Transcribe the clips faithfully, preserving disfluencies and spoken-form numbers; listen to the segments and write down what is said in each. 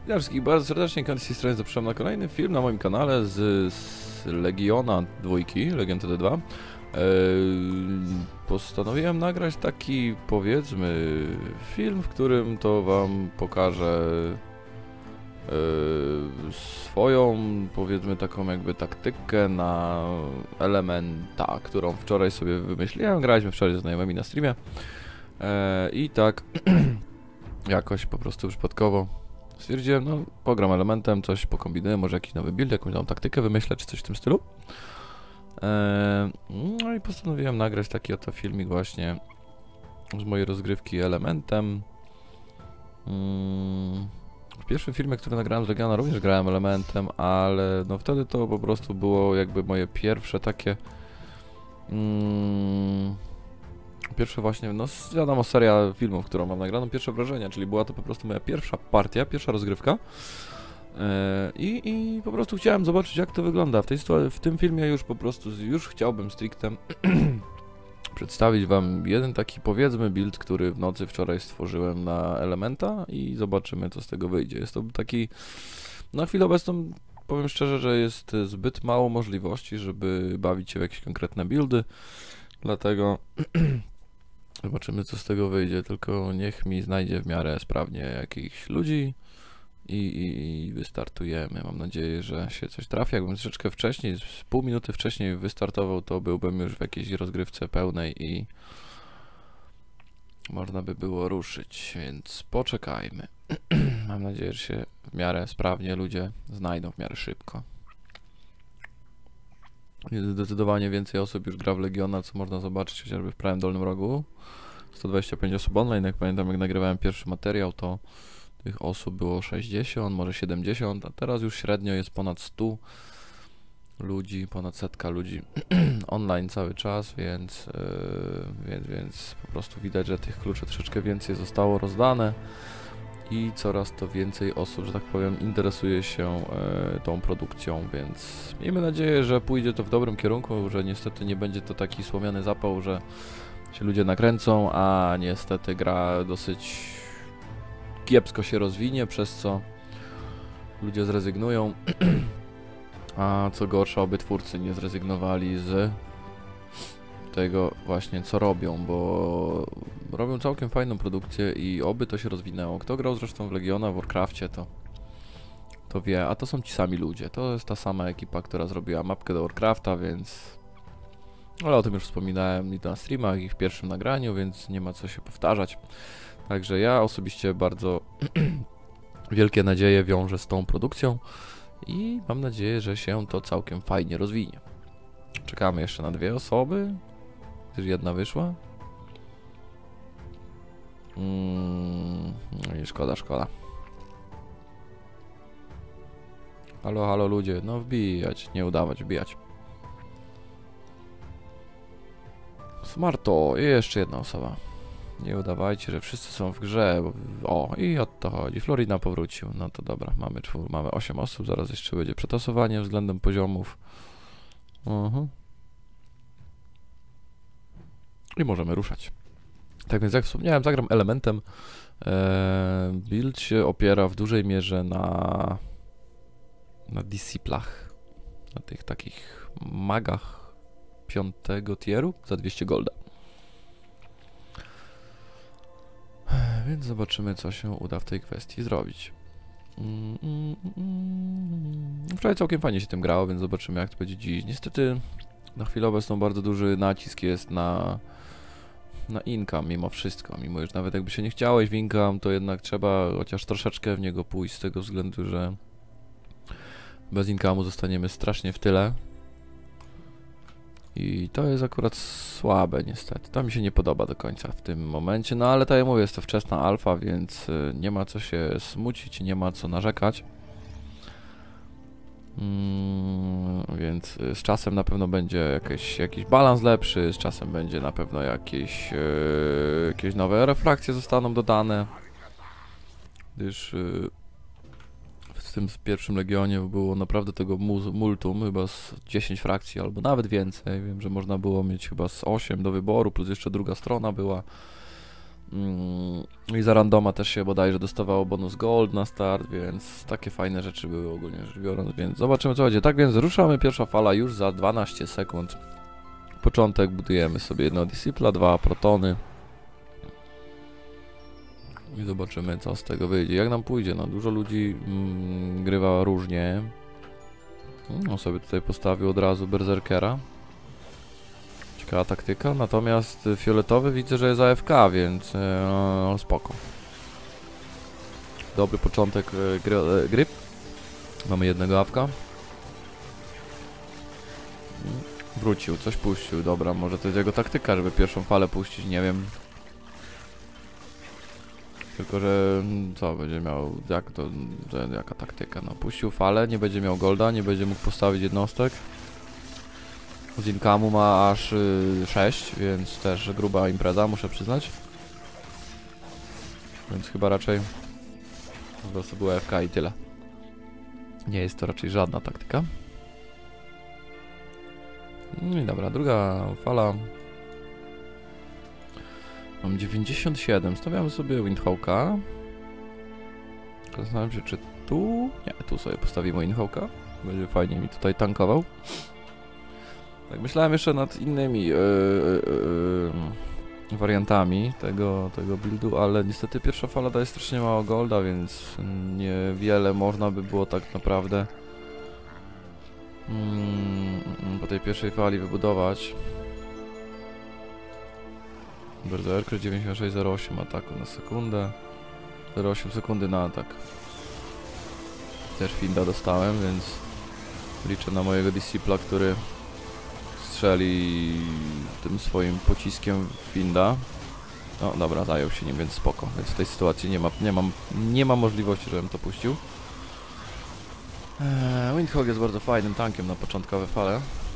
Witam wszystkich bardzo serdecznie, z tej strony zapraszam na kolejny film na moim kanale z, z Legiona dwójki, Legion T D dwa. Eee, postanowiłem nagrać taki, powiedzmy, film, w którym to wam pokażę eee, swoją, powiedzmy, taką jakby taktykę na Elementa, którą wczoraj sobie wymyśliłem. Graliśmy wczoraj ze znajomymi na streamie eee, i tak jakoś po prostu przypadkowo stwierdziłem, no pogram Elementem, coś pokombinuję, może jakiś nowy build, jakąś nową taktykę wymyślę, czy coś w tym stylu. Eee, no i postanowiłem nagrać taki oto filmik właśnie z mojej rozgrywki Elementem. Mm, w pierwszym filmie, który nagrałem z Legiona, również grałem Elementem, ale no wtedy to po prostu było jakby moje pierwsze takie... Mm, Pierwsze właśnie, no wiadomo, seria filmów, którą mam nagraną, pierwsze wrażenia, czyli była to po prostu moja pierwsza partia, pierwsza rozgrywka yy, i, i po prostu chciałem zobaczyć, jak to wygląda. W, tej, w tym filmie już po prostu, już chciałbym stricte przedstawić wam jeden taki, powiedzmy, build, który w nocy wczoraj stworzyłem na Elementa i zobaczymy, co z tego wyjdzie. Jest to taki, na chwilę obecną, powiem szczerze, że jest zbyt mało możliwości, żeby bawić się w jakieś konkretne buildy, dlatego... Zobaczymy, co z tego wyjdzie, tylko niech mi znajdzie w miarę sprawnie jakichś ludzi i, i, i wystartujemy. Mam nadzieję, że się coś trafi. Jakbym troszeczkę wcześniej, z pół minuty wcześniej wystartował, to byłbym już w jakiejś rozgrywce pełnej i można by było ruszyć, więc poczekajmy. Mam nadzieję, że się w miarę sprawnie ludzie znajdą, w miarę szybko. Zdecydowanie więcej osób już gra w Legiona, co można zobaczyć chociażby w prawym dolnym rogu. sto dwadzieścia pięć osób online, jak pamiętam, jak nagrywałem pierwszy materiał, to tych osób było sześćdziesiąt, może siedemdziesiąt, a teraz już średnio jest ponad sto ludzi, ponad setka ludzi online cały czas, więc, yy, więc, więc po prostu widać, że tych kluczy troszeczkę więcej zostało rozdane i coraz to więcej osób, że tak powiem, interesuje się e, tą produkcją, więc miejmy nadzieję, że pójdzie to w dobrym kierunku, że niestety nie będzie to taki słomiany zapał, że się ludzie nakręcą, a niestety gra dosyć kiepsko się rozwinie, przez co ludzie zrezygnują, a co gorsza, oby twórcy nie zrezygnowali z tego właśnie, co robią, bo robią całkiem fajną produkcję i oby to się rozwinęło. Kto grał zresztą w Legiona, w Warcrafcie, to, to wie, a to są ci sami ludzie. To jest ta sama ekipa, która zrobiła mapkę do Warcrafta, więc... Ale o tym już wspominałem i na streamach, i w pierwszym nagraniu, więc nie ma co się powtarzać. Także ja osobiście bardzo wielkie nadzieje wiążę z tą produkcją i mam nadzieję, że się to całkiem fajnie rozwinie. Czekamy jeszcze na dwie osoby, gdyż jedna wyszła. Mm, no i szkoda, szkoda. Halo, halo ludzie, no wbijać, nie udawać, wbijać. Smarto, i jeszcze jedna osoba. Nie udawajcie, że wszyscy są w grze. Bo... O, i o to chodzi. Florina powrócił. No to dobra, mamy czwór, mamy osiem osób, zaraz jeszcze będzie przetasowanie względem poziomów. Uh-huh. I możemy ruszać. Tak więc jak wspomniałem, zagram Elementem. Eee, build się opiera w dużej mierze na na disciplach, na tych takich magach piątego tieru za dwieście golda. Eee, więc zobaczymy, co się uda w tej kwestii zrobić. Mm, mm, mm. Wczoraj całkiem fajnie się tym grało, więc zobaczymy, jak to będzie dziś. Niestety na chwilę obecną bardzo duży nacisk jest na na income mimo wszystko, mimo że nawet jakby się nie chciałeś w income, to jednak trzeba chociaż troszeczkę w niego pójść z tego względu, że bez income'u zostaniemy strasznie w tyle i to jest akurat słabe niestety, to mi się nie podoba do końca w tym momencie, no ale tak jak mówię, jest to wczesna alfa, więc nie ma co się smucić, nie ma co narzekać. Mm, więc z czasem na pewno będzie jakiś, jakiś balans lepszy, z czasem będzie na pewno jakieś, yy, jakieś nowe refrakcje zostaną dodane, gdyż yy, w tym pierwszym Legionie było naprawdę tego multum, chyba z dziesięć frakcji albo nawet więcej. Wiem, że można było mieć chyba z osiem do wyboru, plus jeszcze druga strona była. Mm, I za randoma też się bodajże dostawało bonus gold na start, więc takie fajne rzeczy były ogólnie rzecz biorąc, więc zobaczymy co będzie. Tak więc ruszamy, pierwsza fala już za dwanaście sekund. Początek budujemy sobie jedno Discipla, dwa protony. I zobaczymy co z tego wyjdzie. Jak nam pójdzie, no dużo ludzi mm, grywa różnie. No sobie tutaj postawił od razu berserkera. Ciekawa taktyka, natomiast fioletowy widzę, że jest A F K, więc no, spoko. Dobry początek gry, gry. Mamy jednego awka. Wrócił, coś puścił, dobra, może to jest jego taktyka, żeby pierwszą falę puścić, nie wiem. Tylko, że co będzie miał, jak to, jaka taktyka, no puścił falę, nie będzie miał golda, nie będzie mógł postawić jednostek. Z inkamu ma aż y, sześć, więc też gruba impreza, muszę przyznać. Więc chyba raczej po prostu była F K i tyle. Nie jest to raczej żadna taktyka. No i dobra, druga fala. Mam dziewięćdziesiąt siedem, stawiamy sobie Windhawka. Zastanawiam się, czy tu... Nie, tu sobie postawimy Windhawka. Będzie fajnie mi tutaj tankował. Tak, myślałem jeszcze nad innymi yy, yy, yy, wariantami tego, tego buildu, ale niestety pierwsza fala daje strasznie mało golda, więc niewiele można by było tak naprawdę mm, po tej pierwszej fali wybudować. Berserker dziewięćdziesiąt sześć zero osiem ataku na sekundę, zero przecinek osiem sekundy na atak. Też Finda dostałem, więc liczę na mojego Discipla, który strzeli tym swoim pociskiem w Finda. No dobra, zajął się nim, więc spoko. Więc w tej sytuacji nie ma, nie mam, nie ma możliwości, żebym to puścił. Eee, Windhawk jest bardzo fajnym tankiem na początkowe fale.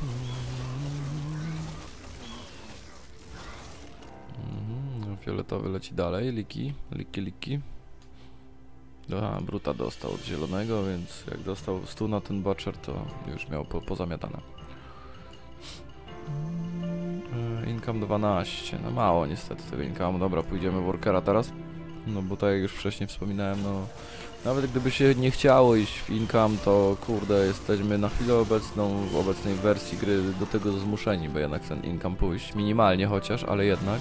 Mm, fioletowy leci dalej, liki, liki, liki. Aha, Bruta dostał od zielonego, więc jak dostał stu na ten Butcher, to już miał po, pozamiatane. Income dwanaście, no mało niestety tego income. Dobra, pójdziemy w workera teraz. No bo tak jak już wcześniej wspominałem, no nawet gdyby się nie chciało iść w income, to kurde, jesteśmy na chwilę obecną, w obecnej wersji gry do tego zmuszeni, by jednak ten income pójść minimalnie chociaż, ale jednak.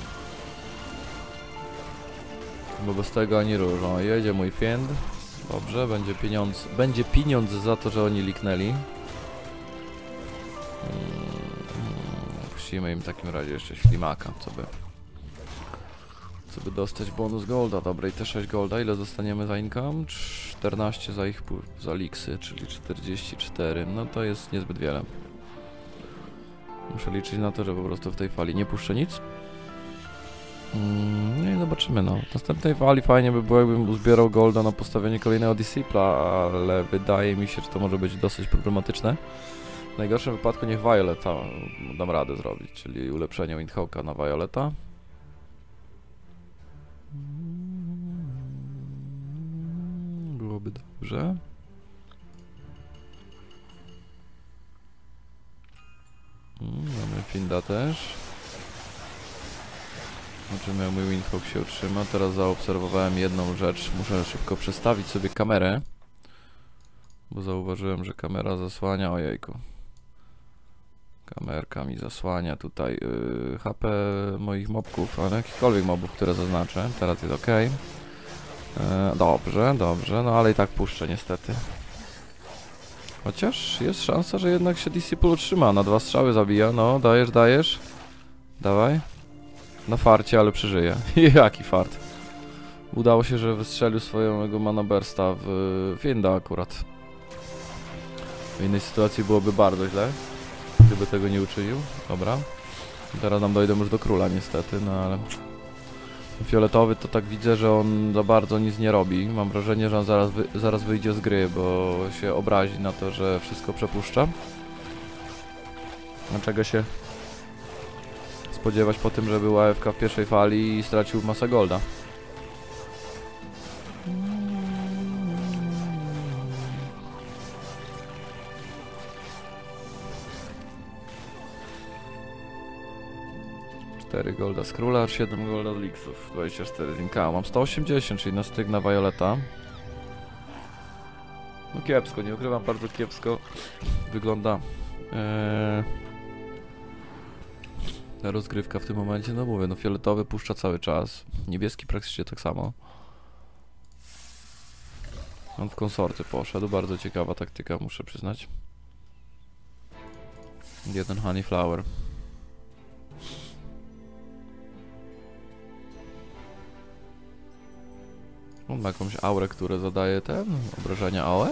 Bo bez tego ani róż. O, jedzie mój Fiend. Dobrze, będzie pieniądz, będzie pieniądz za to, że oni liknęli. Puścimy im w takim razie jeszcze ślimaka, co by co by dostać bonus golda. Dobra, i te sześć golda, ile zostaniemy za income? czternaście za ich za liksy, czyli czterdzieści cztery, no to jest niezbyt wiele. Muszę liczyć na to, że po prostu w tej fali nie puszczę nic. Mm, no i zobaczymy, no. W następnej fali fajnie by było, jakbym uzbierał golda na postawienie kolejnego Discipla, ale wydaje mi się, że to może być dosyć problematyczne. W najgorszym wypadku niech Violeta dam radę zrobić, czyli ulepszenie Windhawka na Violeta. Byłoby dobrze. Mamy Finda też. Zobaczymy, jak mój Windhawk się utrzyma. Teraz zaobserwowałem jedną rzecz. Muszę szybko przestawić sobie kamerę, bo zauważyłem, że kamera zasłania, ojejku. Kamerka mi zasłania tutaj yy, H P moich mobków, ale jakichkolwiek mobów, które zaznaczę. Teraz jest ok. Yy, dobrze, dobrze, no ale i tak puszczę niestety. Chociaż jest szansa, że jednak się Disciple utrzyma. Na dwa strzały zabija, no dajesz, dajesz. Dawaj. Na farcie, ale przeżyje. Jaki fart. Udało się, że wystrzelił swojego mana bursta w Fienda akurat. W innej sytuacji byłoby bardzo źle, gdyby tego nie uczynił. Dobra. Teraz nam dojdę już do króla niestety, no ale... Fioletowy to tak widzę, że on za bardzo nic nie robi. Mam wrażenie, że on zaraz, wy zaraz wyjdzie z gry, bo się obrazi na to, że wszystko przepuszcza. Dlaczego się spodziewać po tym, że był A F K w pierwszej fali i stracił masę golda. cztery golda z króla, siedem golda z liksów, dwadzieścia cztery z Inkao. Mam sto osiemdziesiąt, czyli na styk na Violeta. No kiepsko, nie ukrywam, bardzo kiepsko wygląda eee, ta rozgrywka w tym momencie. No mówię, no fioletowy puszcza cały czas, niebieski praktycznie tak samo. On w konsorty poszedł, bardzo ciekawa taktyka, muszę przyznać. Jeden honey flower. On ma jakąś aurę, która zadaje ten obrażenia A O E?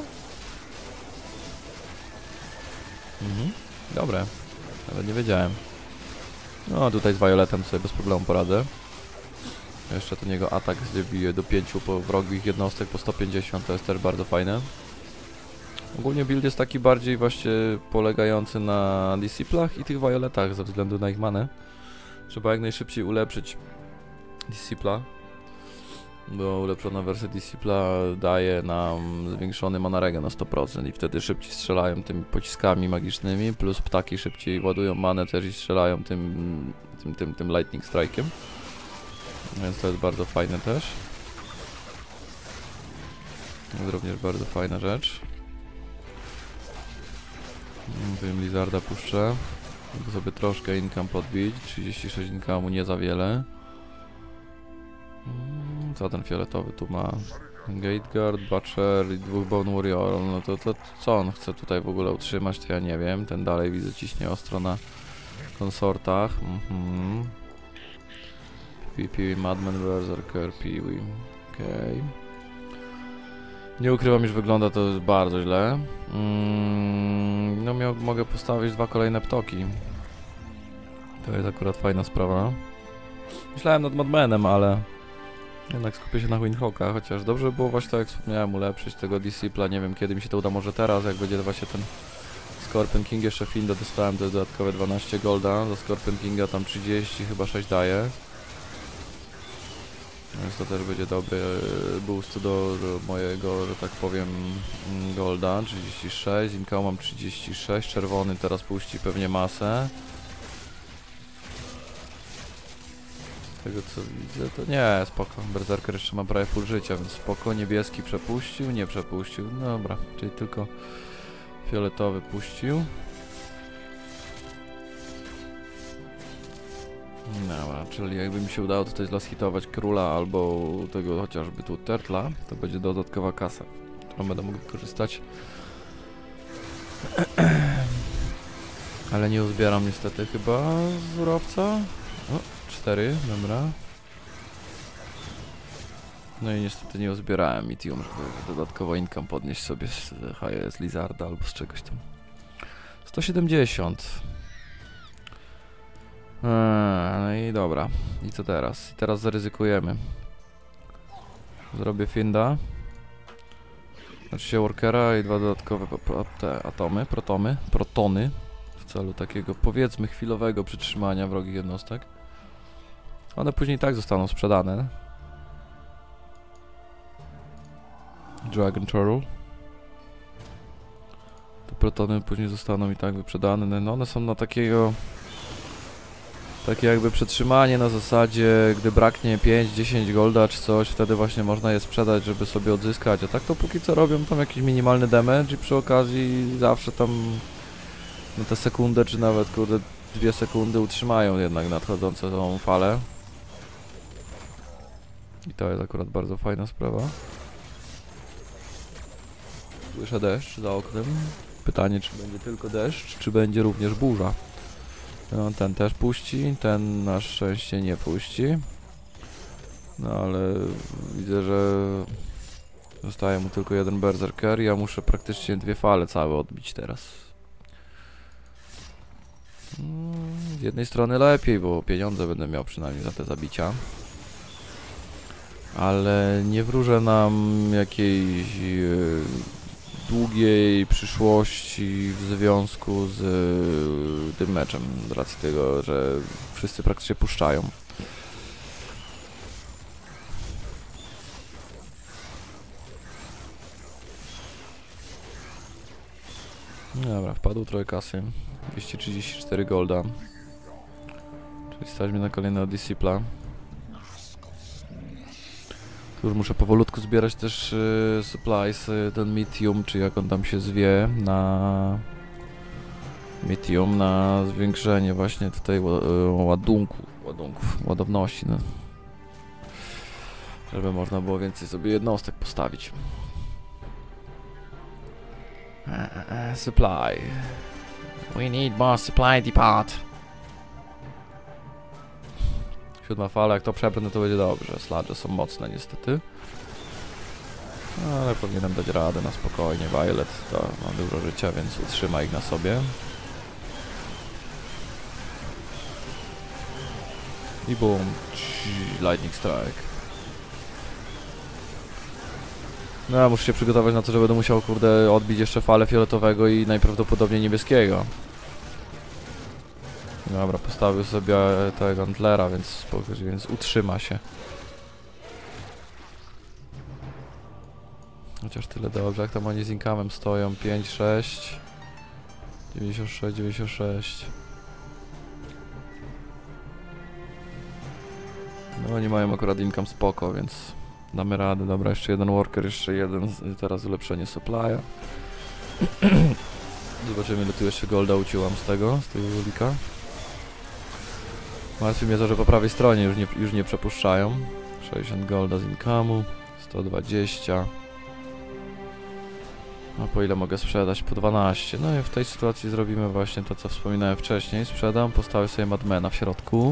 Mhm, dobre. Ale nie wiedziałem. No tutaj z Violetem sobie bez problemu poradzę. Jeszcze ten jego atak bije do pięciu po wrogich jednostek po sto pięćdziesiąt, to jest też bardzo fajne. Ogólnie build jest taki bardziej właśnie polegający na Disciplach i tych Violetach ze względu na ich manę. Trzeba jak najszybciej ulepszyć Discipla, bo ulepszona wersja Discipla daje nam zwiększony mana regen na sto procent i wtedy szybciej strzelają tymi pociskami magicznymi, plus ptaki szybciej ładują manę też i strzelają tym, tym, tym, tym lightning strike'iem. Więc to jest bardzo fajne też. To jest również bardzo fajna rzecz. Tym Lizarda puszczę. Mogę sobie troszkę income podbić. trzydzieści sześć income'u, nie za wiele. Co ten fioletowy tu ma? Gateguard, Butcher i dwóch Bone Warrior. No to, to co on chce tutaj w ogóle utrzymać, to ja nie wiem. Ten dalej widzę ciśnie ostro na konsortach. Mhm. P P, Madman, Berserker, Peewee. Okej. Okay. Nie ukrywam, iż wygląda to bardzo źle. Mm, no miał, mogę postawić dwa kolejne ptoki. To jest akurat fajna sprawa. Myślałem nad Madmanem, ale jednak skupię się na Windhawka, chociaż dobrze by było właśnie tak jak wspomniałem ulepszyć tego Discipla. Nie wiem kiedy mi się to uda, może teraz, jak będzie właśnie ten Scorpion King, jeszcze Finda dostałem to dodatkowe dwanaście golda. Za Scorpion Kinga tam trzydzieści chyba sześć daje. Więc to też będzie dobry boost do, do mojego, że tak powiem, golda. trzydzieści sześć, Inkao mam trzydzieści sześć, czerwony teraz puści pewnie masę. Z tego co widzę to nie, spoko. Berserker jeszcze ma prawie full życia, więc spoko. Niebieski przepuścił, nie przepuścił. No dobra, czyli tylko fioletowy puścił. Dobra, czyli jakby mi się udało tutaj zlashitować króla albo tego chociażby tu turtla, to będzie dodatkowa kasa, którą będę mógł wykorzystać. Ale nie uzbieram niestety chyba surowca. O, cztery, dobra. No i niestety nie uzbierałem Mitium, żeby dodatkowo income podnieść sobie z, z Lizarda albo z czegoś tam. sto siedemdziesiąt. Eee, no i dobra. I co teraz? I teraz zaryzykujemy. Zrobię Finda. Znaczy się Workera i dwa dodatkowe te atomy, protomy, protony. W celu takiego powiedzmy chwilowego przytrzymania wrogich jednostek. One później tak zostaną sprzedane. Dragon Turtle. Te protony później zostaną i tak wyprzedane. No one są na takiego... Takie jakby przetrzymanie na zasadzie, gdy braknie pięć dziesięć golda czy coś, wtedy właśnie można je sprzedać, żeby sobie odzyskać. A tak to póki co robią tam jakiś minimalny damage i przy okazji zawsze tam na tę sekundę, czy nawet kurde dwie sekundy utrzymają jednak nadchodzącą tą falę. I to jest akurat bardzo fajna sprawa. Słyszę deszcz za oknem. Pytanie, czy będzie tylko deszcz, czy będzie również burza. No, ten też puści, ten na szczęście nie puści. No ale widzę, że zostaje mu tylko jeden berserker. Ja muszę praktycznie dwie fale całe odbić teraz. Z jednej strony lepiej, bo pieniądze będę miał przynajmniej za te zabicia. Ale nie wróżę nam jakiejś yy, długiej przyszłości w związku z yy, tym meczem, z racji tego, że wszyscy praktycznie puszczają. Dobra, wpadł trochę kasy, dwieście trzydzieści cztery golda, Czyli stać mnie na kolejnego discipla. Tu już muszę powolutku zbierać też y, supplies, y, ten Mithium, czy jak on tam się zwie, na... Mithium na zwiększenie właśnie tutaj ładunku, ładunków, ładowności, no. Żeby można było więcej sobie jednostek postawić. Uh, supply. We need more supply depot. Siódma fala, jak to przebrnę, to będzie dobrze. Sludge są mocne niestety. Ale powinienem dać radę na spokojnie. Violet to ma dużo życia, więc utrzyma ich na sobie. I boom. Lightning Strike. No ja muszę się przygotować na to, że będę musiał, kurde, odbić jeszcze falę fioletowego i najprawdopodobniej niebieskiego. Dobra, postawił sobie tego Antlera, więc, więc utrzyma się. Chociaż tyle dobrze, jak tam oni z income'em stoją. pięć, sześć, dziewięćdziesiąt sześć, dziewięćdziesiąt sześć. No oni mają akurat income spoko, więc damy radę. Dobra, jeszcze jeden worker, jeszcze jeden, teraz ulepszenie supply'a. Zobaczymy, ile tu jeszcze golda uciąłam z tego, z tego ulika. Martwi mnie to, że po prawej stronie już nie, już nie przepuszczają. sześćdziesiąt golda z income'u, sto dwadzieścia. A po ile mogę sprzedać? Po dwanaście. No i w tej sytuacji zrobimy właśnie to, co wspominałem wcześniej. Sprzedam, postawię sobie Madmana w środku.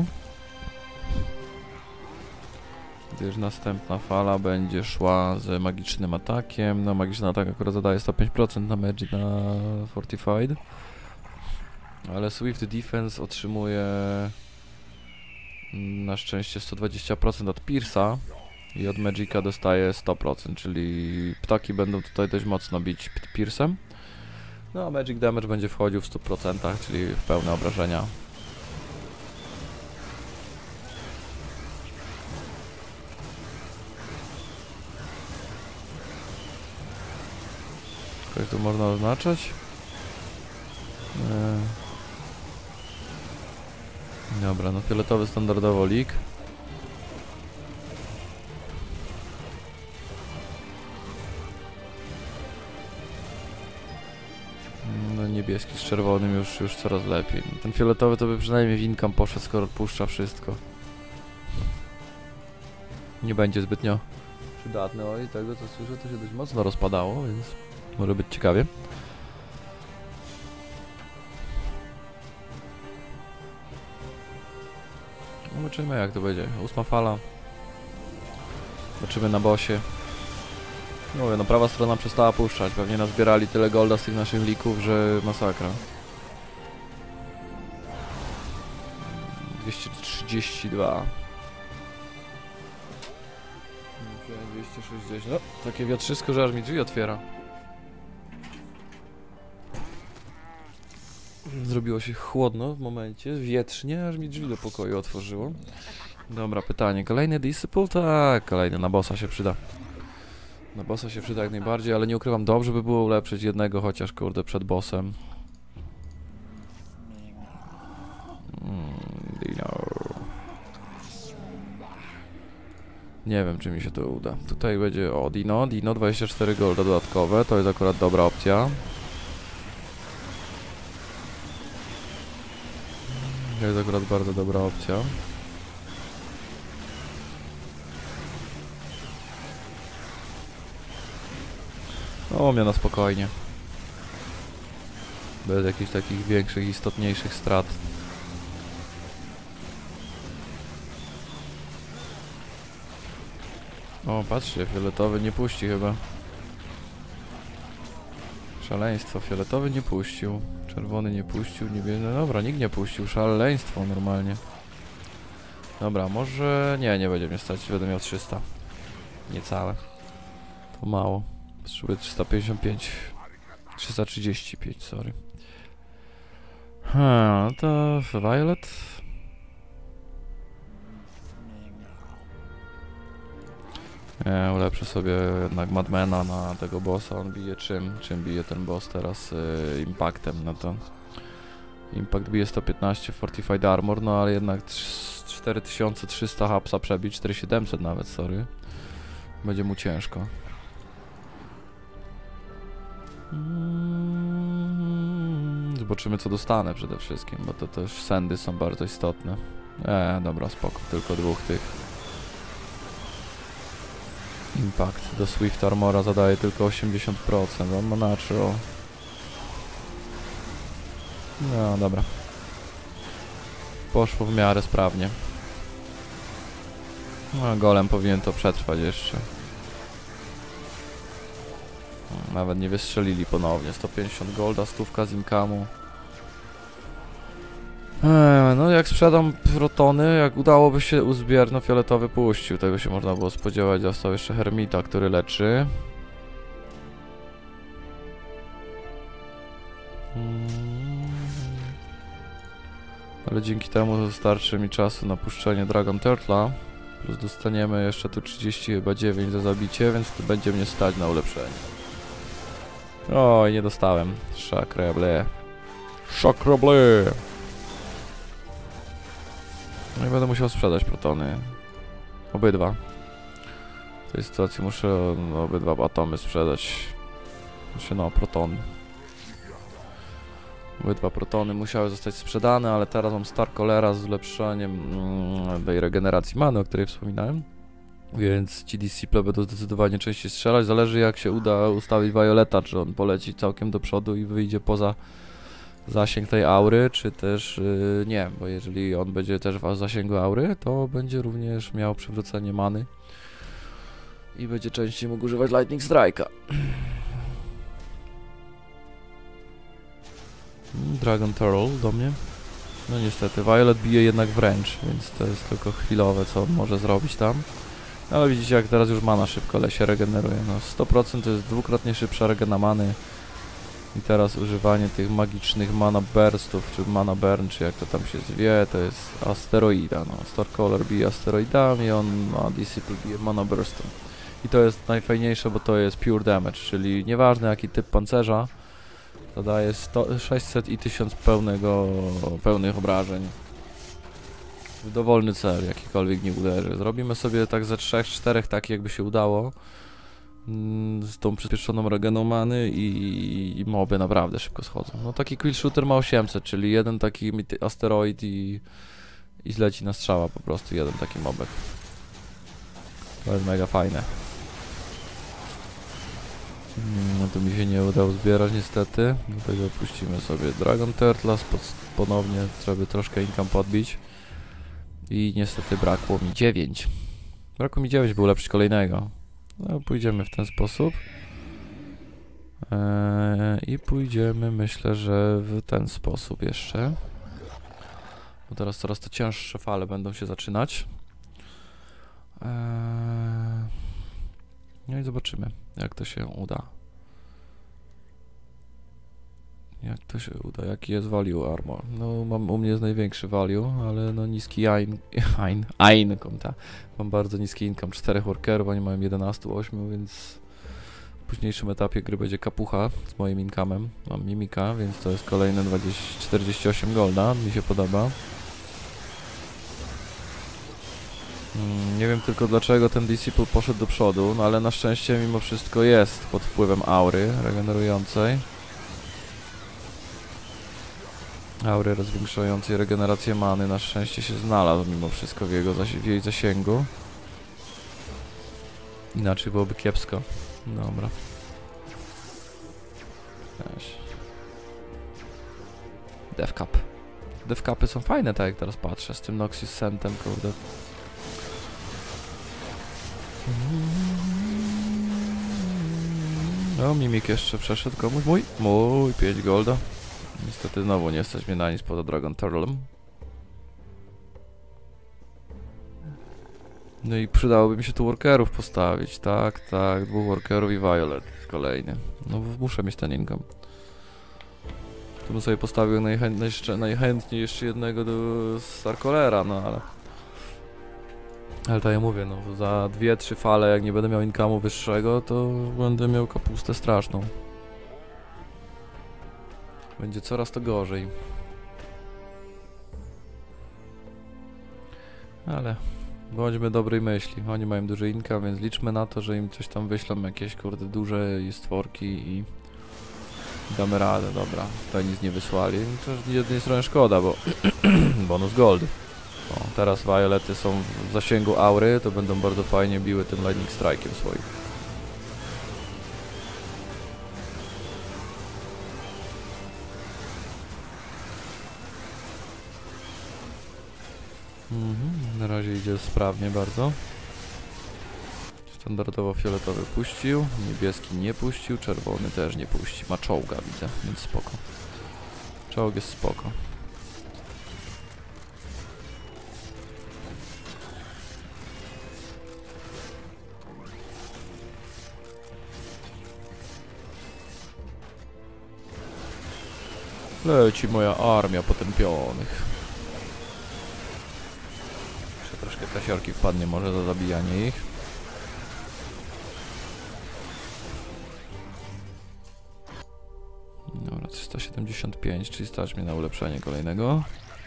Gdyż następna fala będzie szła z magicznym atakiem. No magiczny atak akurat zadaje sto pięć procent na Magic, na Fortified. Ale Swift Defense otrzymuje na szczęście sto dwadzieścia procent od Pierce'a i od Magica dostaje sto procent, czyli ptaki będą tutaj dość mocno bić Pierce'em. No a Magic Damage będzie wchodził w stu procentach, czyli w pełne obrażenia. Coś tu można oznaczać? Nie. Dobra, no fioletowy standardowo leak. No niebieski z czerwonym już, już coraz lepiej. Ten fioletowy to by przynajmniej w income poszedł, skoro odpuszcza wszystko. Nie będzie zbytnio przydatny. Oj, tego co słyszę, to się dość mocno rozpadało, więc może być ciekawie. Zobaczymy, jak to będzie. Ósma fala. Zobaczymy na bossie. No mówię, no prawa strona przestała puszczać. Pewnie nazbierali tyle golda z tych naszych lików, że masakra. dwieście trzydzieści dwa. dwieście sześćdziesiąt. No, takie wiatrzysko, że aż mi drzwi otwiera. Zrobiło się chłodno w momencie, wietrznie, aż mi drzwi do pokoju otworzyło. Dobra, pytanie. Kolejny Disciple? Tak, kolejny. Na bossa się przyda. Na bossa się przyda jak najbardziej, ale nie ukrywam, dobrze by było ulepszyć jednego chociaż, kurde, przed bossem. Mm, Dino. Nie wiem, czy mi się to uda. Tutaj będzie, o, Dino. Dino, dwadzieścia cztery golda dodatkowe, to jest akurat dobra opcja. To jest akurat bardzo dobra opcja. O, mnie na spokojnie. Bez jakichś takich większych, istotniejszych strat. O, patrzcie, fioletowy nie puści chyba. Szaleństwo, fioletowy nie puścił. Czerwony nie puścił, niebieski... No dobra, nikt nie puścił. Szaleństwo normalnie. Dobra, może... Nie, nie będzie mnie stać, będę miał trzysta. Niecałe. To mało. Potrzebuję trzysta pięćdziesiąt pięć. trzysta trzydzieści pięć, sorry. Ha, no to Violet. Nie, ulepszę sobie jednak Madmana na tego bossa. On bije czym? Czym bije ten boss teraz? Yy, impactem, no to... Impact bije sto piętnaście, Fortified Armor, no ale jednak cztery tysiące trzysta hapsa przebić, cztery tysiące siedemset nawet, sorry. Będzie mu ciężko. Zobaczymy co dostanę przede wszystkim, bo to też sendy są bardzo istotne. Eee, dobra, spoko, tylko dwóch tych. Impact do Swift Armora zadaje tylko osiemdziesiąt procent, on ma natural. No dobra. Poszło w miarę sprawnie. No, golem powinien to przetrwać jeszcze. Nawet nie wystrzelili ponownie. sto pięćdziesiąt golda, stówka z inkamu. Eee, no jak sprzedam protony, jak udałoby się uzbier, no fioletowy puścił. Tego się można było spodziewać. Został jeszcze Hermita, który leczy. Hmm. Ale dzięki temu starczy mi czasu na puszczenie Dragon Turtla. Plus dostaniemy jeszcze tu trzydzieści chyba dziewięć za zabicie, więc tu będzie mnie stać na ulepszenie. Oj, nie dostałem. Szakrable. Szakrable. No i będę musiał sprzedać protony. Obydwa. W tej sytuacji muszę no, obydwa atomy sprzedać. Znaczy no, protony. Obydwa protony musiały zostać sprzedane, ale teraz mam Star Cholera z ulepszeniem mm, tej regeneracji many, o której wspominałem. Więc ci disciple będą zdecydowanie częściej strzelać. Zależy jak się uda ustawić Violeta, czy on poleci całkiem do przodu i wyjdzie poza zasięg tej aury, czy też yy, nie, bo jeżeli on będzie też w zasięgu aury, to będzie również miał przywrócenie many i będzie częściej mógł używać Lightning Strike'a. Dragon Turtle do mnie. No niestety, Violet bije jednak wręcz, więc to jest tylko chwilowe, co on może zrobić tam. Ale widzicie, jak teraz już mana szybko le się regeneruje. No sto procent to jest dwukrotnie szybsza regena many. I teraz używanie tych magicznych mana burstów, czy mana burn, czy jak to tam się zwie, to jest asteroida. No, Starcaller bije asteroidami, on ma Disciple bije mana burstem. I to jest najfajniejsze, bo to jest pure damage, czyli nieważne jaki typ pancerza, zadaje sześćset i tysiąc pełnego, pełnych obrażeń. Dowolny cel, jakikolwiek nie uderzy. Zrobimy sobie tak ze trzech, czterech, tak jakby się udało. Z tą przyspieszoną regeną many i, i moby naprawdę szybko schodzą. No taki Quill Shooter ma osiemset, czyli jeden taki asteroid i, i zleci na strzała po prostu jeden taki mobek. To jest mega fajne. No to mi się nie udało zbierać niestety, dlatego puścimy sobie Dragon Turtla, ponownie trzeba troszkę income podbić. I niestety brakło mi dziewięć. Brakło mi dziewięć, by ulepszyć kolejnego. No pójdziemy w ten sposób. Eee, I pójdziemy myślę, że w ten sposób jeszcze. Bo teraz coraz to cięższe fale będą się zaczynać. Eee, no i zobaczymy jak to się uda. Jak to się uda? Jaki jest value armor? No mam, u mnie jest największy value, ale no niski ein, ein, ein konta. Mam bardzo niski income, czterech workerów, oni mają jedenaście, osiem, więc w późniejszym etapie gry będzie kapucha z moim income'em. Mam mimika, więc to jest kolejne dwadzieścia, czterdzieści osiem golda, mi się podoba. Hmm, nie wiem tylko dlaczego ten Disciple poszedł do przodu, no ale na szczęście mimo wszystko jest pod wpływem aury regenerującej. Aury rozwiększającej regenerację many na szczęście się znalazł mimo wszystko w, jego zasi w jej zasięgu. Inaczej byłoby kiepsko. Dobra. Weź. Death Cap. Death Capy są fajne, tak jak teraz patrzę, z tym Noxus Sentem, kurde. No, Mimik jeszcze przeszedł komuś. Mój, mój, pięć golda. Niestety znowu nie stać mnie na nic poza Dragon Turtlem. No i przydałoby mi się tu workerów postawić. Tak, tak, dwóch workerów i Violet kolejny. No muszę mieć ten income. Tu bym sobie postawił najchętniej, najchętniej jeszcze jednego do Starcallera, no ale... Ale tak ja mówię, no za dwie, trzy fale, jak nie będę miał income'u wyższego, to będę miał kapustę straszną. Będzie coraz to gorzej. Ale bądźmy dobrej myśli. Oni mają duży income, więc liczmy na to, że im coś tam wyślą, jakieś kurde duże i stworki i damy radę, dobra. Tutaj nic nie wysłali. To z jednej strony szkoda, bo bonus gold. O, teraz Violety są w zasięgu aury, to będą bardzo fajnie biły tym Lightning Strike'iem swoim. Mhm, na razie idzie sprawnie bardzo. Standardowo fioletowy puścił, niebieski nie puścił, czerwony też nie puści. Ma czołga, widzę, więc spoko. Czołg jest spoko. Leci moja armia potępionych. Jeszcze troszkę kasiorki wpadnie może za zabijanie ich. Dobra, trzysta siedemdziesiąt pięć, czyli stać mnie na ulepszenie kolejnego.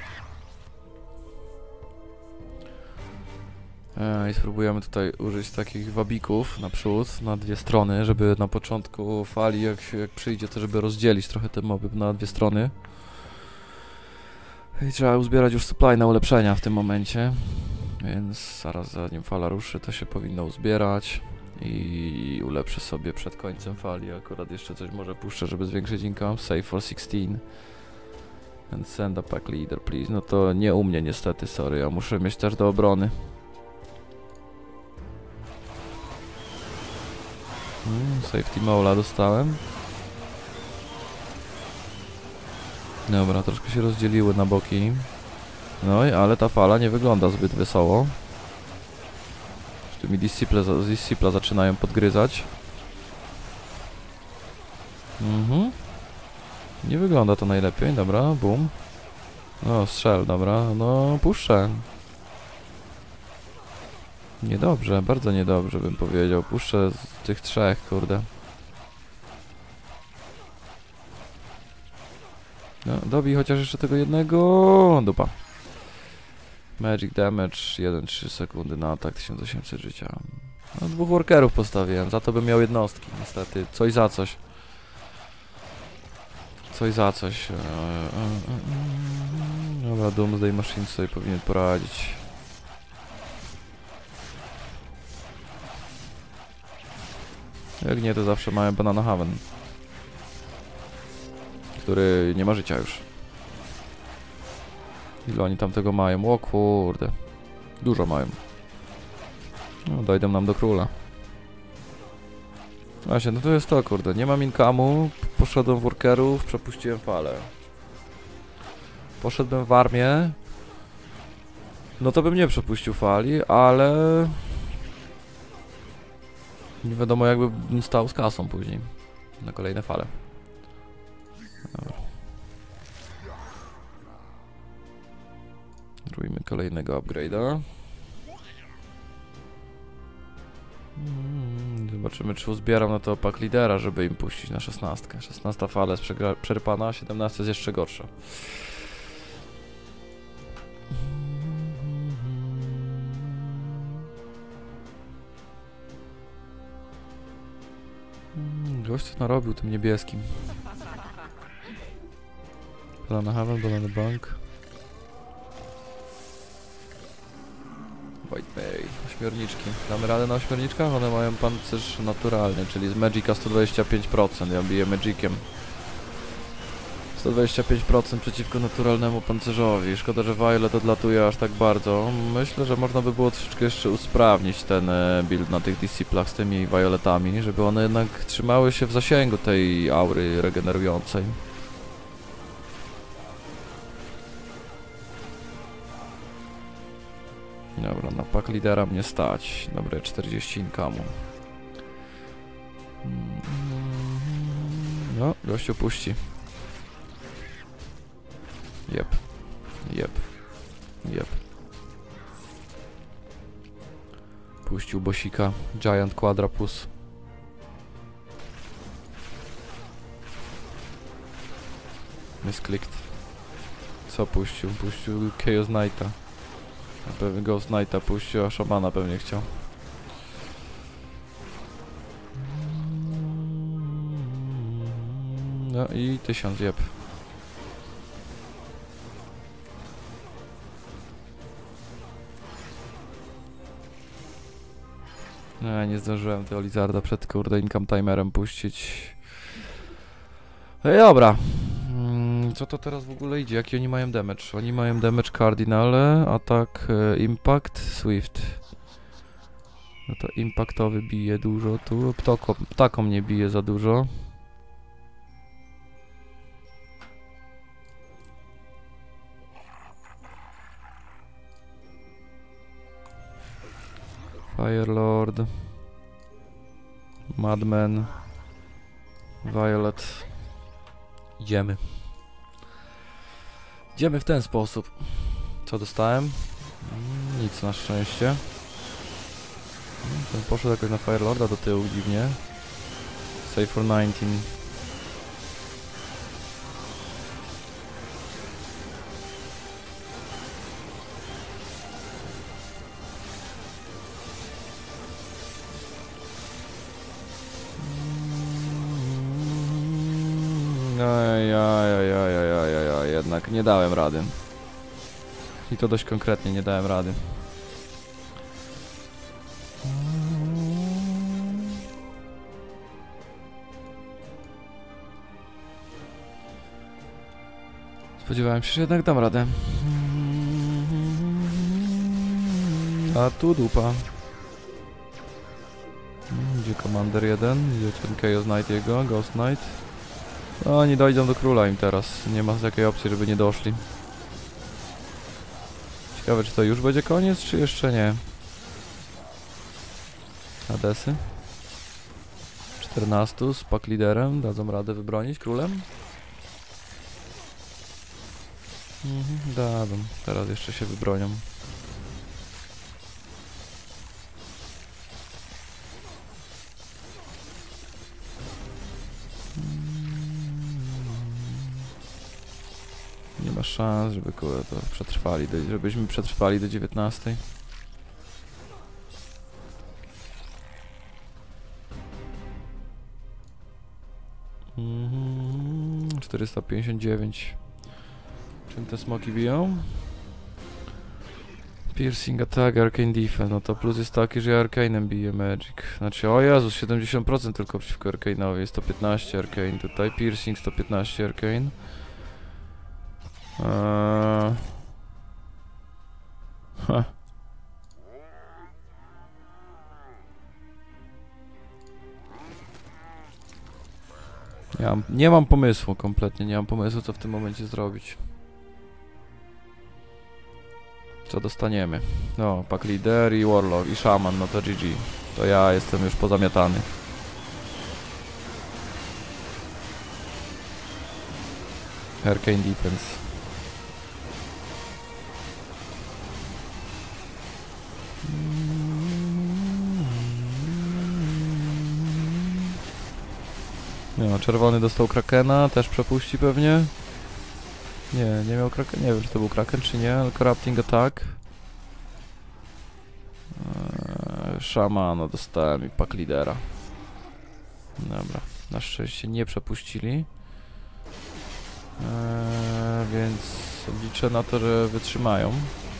I spróbujemy tutaj użyć takich wabików naprzód, na dwie strony, żeby na początku fali, jak, jak przyjdzie, to żeby rozdzielić trochę te moby na dwie strony. I trzeba uzbierać już supply na ulepszenia w tym momencie, więc zaraz zanim fala ruszy, to się powinno uzbierać i ulepszę sobie przed końcem fali. Akurat jeszcze coś może puszczę, żeby zwiększyć income. Save for szesnaście. And send a pack leader, please. No to nie u mnie niestety, sorry, ja muszę mieć też do obrony. Hmm, safety mola dostałem. Dobra, troszkę się rozdzieliły na boki. No i ale ta fala nie wygląda zbyt wesoło. Tu mi disciple, disciple zaczynają podgryzać. Mhm. Nie wygląda to najlepiej, dobra, boom. No, strzel, dobra, no puszczę. Niedobrze, bardzo niedobrze bym powiedział. Puszczę z tych trzech, kurde. No, dobij chociaż jeszcze tego jednego. Dupa. Magic damage, jeden przecinek trzy sekundy na atak, tysiąc osiemset życia. No, dwóch workerów postawiłem, za to bym miał jednostki, niestety. Coś za coś. Coś za coś. Dobra, Doomsday Machine sobie powinien poradzić. Jak nie, to zawsze mamy Banana Haven, który nie ma życia już. Ile oni tam tego mają? O kurde. Dużo mają. No, dojdą nam do króla. Właśnie, no to jest to, kurde. Nie mam income'u, poszedłem w workerów, przepuściłem falę. Poszedłbym w armię. No to bym nie przepuścił fali, ale... nie wiadomo, jakbym stał z kasą później. Na kolejne fale. Dobra. Zrobimy kolejnego upgrade'a. Hmm, zobaczymy, czy uzbieram na to pack lidera, żeby im puścić na szesnastkę. szesnasta fala jest przerpana, siedemnasta jest jeszcze gorsza. Gość co narobił tym niebieskim. Banana Haven, Banana Bank. White Bay, ośmiorniczki. Damy radę na ośmiorniczkach? One mają pancerz naturalny, czyli z Magica sto dwadzieścia pięć procent. Ja biję Magiciem. sto dwadzieścia pięć procent przeciwko naturalnemu pancerzowi. Szkoda, że Violet odlatuje aż tak bardzo. Myślę, że można by było troszeczkę jeszcze usprawnić ten build na tych disciplach z tymi Violetami, żeby one jednak trzymały się w zasięgu tej aury regenerującej. Dobra, na pack lidera mnie stać. Dobre czterdzieści income'u. No, gościu puści. Jep. Jep. Jep. Puścił bosika. Giant Quadrapus. Misklicked. Co puścił? Puścił Chaos Knighta. Pewnie Ghost Knighta puścił, a szamana pewnie chciał. No i tysiąc, jeb. No, nie zdążyłem tego Lizarda przed kurde income timerem puścić. No i dobra. Mm, co to teraz w ogóle idzie? Jaki oni mają damage? Oni mają damage Cardinale, atak, e, impact, Swift. No to impactowy bije dużo tu. Ptoko, ptakom nie bije za dużo. Firelord, Madman, Violet. Idziemy. Idziemy w ten sposób. Co dostałem? Mm, nic na szczęście. Mm, ten poszedł jakoś na Firelorda do tyłu dziwnie. Save for dziewiętnaście. Ajajajajajajajaj, jednak nie dałem rady. I to dość konkretnie nie dałem rady. Spodziewałem się, że jednak dam radę. A tu dupa. Gdzie Commander jeden? Gdzie ten Chaos Knight jego? Ghost Knight? No, oni dojdą do króla im teraz. Nie ma takiej opcji, żeby nie doszli. Ciekawe, czy to już będzie koniec, czy jeszcze nie? Hadesy. czternastu z pack liderem. Dadzą radę wybronić królem? Mhm, dadzą. Teraz jeszcze się wybronią. Nie ma szans, żeby to przetrwali, do, żebyśmy przetrwali do dziewiętnastej. Mm-hmm, czterysta pięćdziesiąt dziewięć. Czym te smoki biją? Piercing attack, arcane defense. No to plus jest taki, że ja arcane'em biję magic. Znaczy, o Jezus, siedemdziesiąt procent tylko przeciwko arcane'owi. sto piętnaście arcane tutaj. Piercing sto piętnaście arcane. Eee... Ha. Nie mam, nie mam pomysłu kompletnie, nie mam pomysłu, co w tym momencie zrobić. Co dostaniemy? No, pack leader i warlock i shaman, no to G G. To ja jestem już pozamiatany. Arcane defense. No, czerwony dostał Krakena, też przepuści pewnie. Nie, nie miał Kraken, nie wiem czy to był Kraken czy nie, ale Corrupting Attack. Eee, Szamana dostałem i pack lidera. Dobra, na szczęście nie przepuścili. Eee, więc liczę na to, że wytrzymają.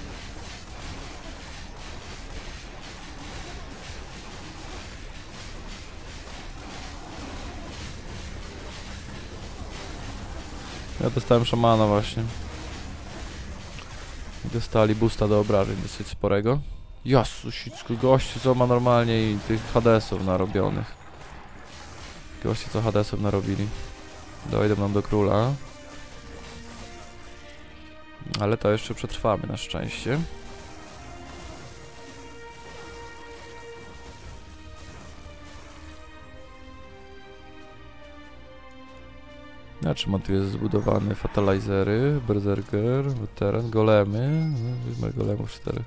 Ja dostałem szamana właśnie. Dostali boosta do obrażeń dosyć sporego. Jesusicku, goście co ma normalnie i tych Hadesów narobionych. Goście co Hadesów narobili. Dojdą nam do króla. Ale to jeszcze przetrwamy na szczęście. A czy ma tu jest zbudowany fatalizery, berserker, weteran, golemy, no, golemów cztery.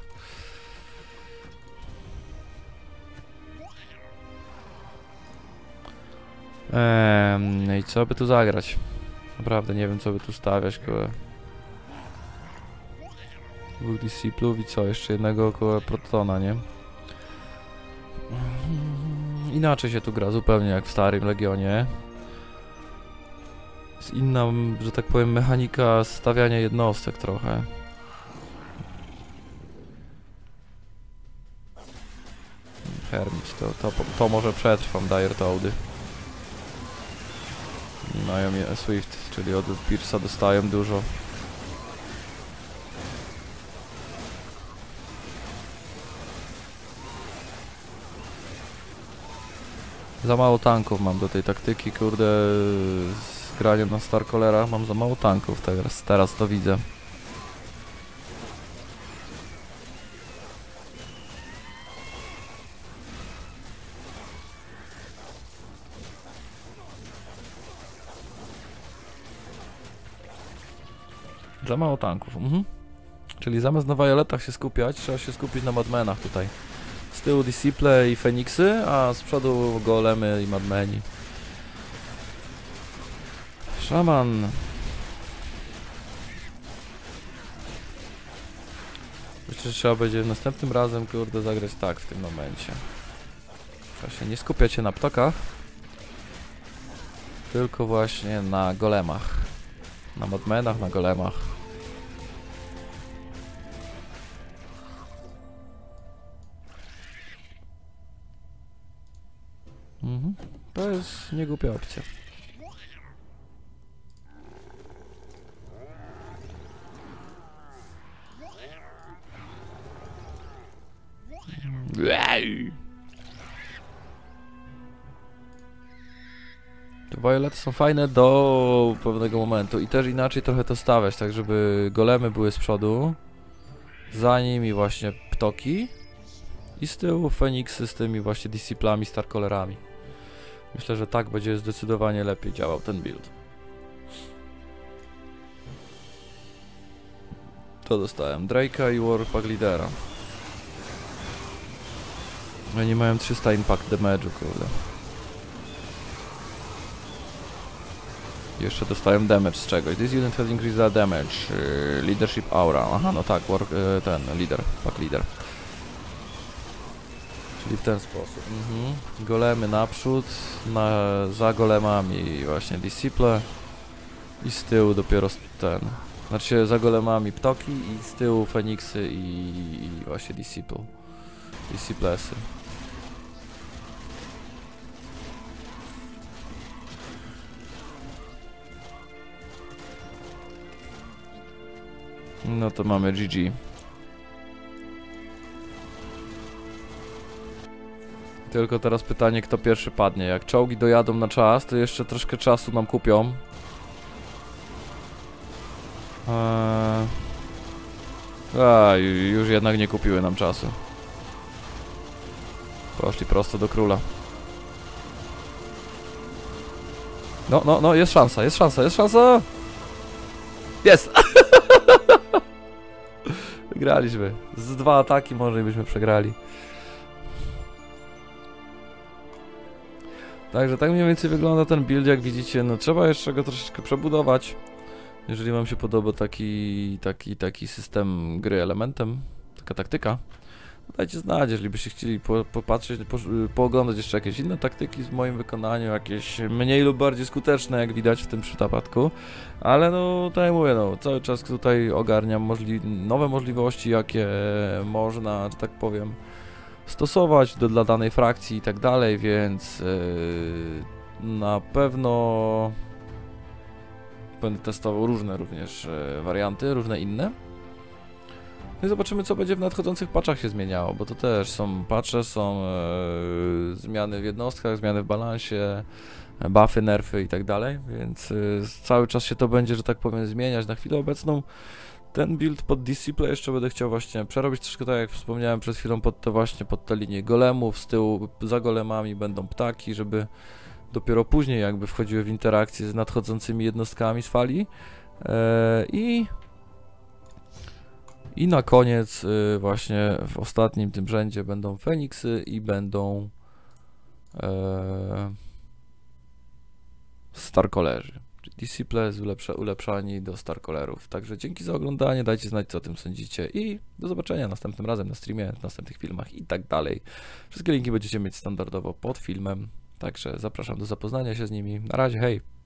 Ehm, no i co by tu zagrać? Naprawdę nie wiem co by tu stawiać, tylko... Dwóch Disciplów i co? Jeszcze jednego około Protona, nie? Inaczej się tu gra zupełnie jak w starym Legionie. Jest inna, że tak powiem, mechanika stawiania jednostek trochę. Hermit, to, to, to może przetrwam, Dire Toady. Mają Swift, czyli od Pierce'a dostają dużo. Za mało tanków mam do tej taktyki, kurde, z graniem na Starcollerach mam za mało tanków, teraz, teraz to widzę. Za mało tanków, mhm. Czyli zamiast na Violetach się skupiać, trzeba się skupić na Madmenach tutaj. Z tyłu Disciple i Feniksy, a z przodu Golemy i Madmeni. Szaman. Myślę, że trzeba będzie następnym razem, kurde, zagrać tak w tym momencie. Trzeba się nie skupiać się na ptokach, tylko właśnie na Golemach. Na Madmenach, na Golemach. Mhm. To jest niegłupia opcja. Te Violety są fajne do pewnego momentu i też inaczej trochę to stawiać, tak żeby golemy były z przodu, za nimi właśnie ptoki i z tyłu Feniksy z tymi właśnie Disciplami, Starcollerami. Myślę, że tak będzie zdecydowanie lepiej działał ten build. To dostałem Drake'a i Warpack Leadera. Oni mają trzysta impact damage'u, kurde. Jeszcze dostają damage z czegoś. This unit has increased the damage. Uh, leadership aura. Aha, no tak, war, uh, ten leader, pack leader. Czyli w ten sposób. Mhm. Golemy naprzód, na, za golemami właśnie Disciple i z tyłu dopiero ten. Znaczy za golemami ptoki i z tyłu Feniksy i, i właśnie Disciple. Disciplesy. No to mamy G G. Tylko teraz pytanie, kto pierwszy padnie. Jak czołgi dojadą na czas, to jeszcze troszkę czasu nam kupią. Eee... A, już jednak nie kupiły nam czasu. Poszli prosto do króla. No, no, no, jest szansa, jest szansa, jest szansa! Jest! Wygraliśmy. Z dwa ataki może byśmy przegrali. Także tak mniej więcej wygląda ten build, jak widzicie. No trzeba jeszcze go troszeczkę przebudować. Jeżeli wam się podoba taki, taki, taki system gry elementem, taka taktyka, dajcie znać, jeżeli byście chcieli po, popatrzeć, po, pooglądać jeszcze jakieś inne taktyki w moim wykonaniu, jakieś mniej lub bardziej skuteczne, jak widać w tym przypadku. Ale no, tak jak mówię, no, cały czas tutaj ogarniam możli nowe możliwości, jakie można, że tak powiem, stosować do, dla danej frakcji i tak dalej, więc yy, na pewno będę testował różne również yy, warianty, różne inne. No i zobaczymy, co będzie w nadchodzących patchach się zmieniało, bo to też są patche, są yy, zmiany w jednostkach, zmiany w balansie, buffy, nerfy i tak dalej, więc yy, cały czas się to będzie, że tak powiem, zmieniać. Na chwilę obecną ten build pod Disciple jeszcze będę chciał właśnie przerobić troszkę, tak jak wspomniałem przed chwilą, pod te właśnie, pod te linię golemów, z tyłu za golemami będą ptaki, żeby dopiero później jakby wchodziły w interakcję z nadchodzącymi jednostkami z fali. Yy, I I na koniec yy, właśnie w ostatnim tym rzędzie będą Feniksy i będą yy, Starcollerzy. Disciple jest ulepsza, ulepszani do Star Colorów. Także dzięki za oglądanie, dajcie znać, co o tym sądzicie i do zobaczenia następnym razem na streamie, w następnych filmach i tak dalej. Wszystkie linki będziecie mieć standardowo pod filmem, także zapraszam do zapoznania się z nimi. Na razie, hej!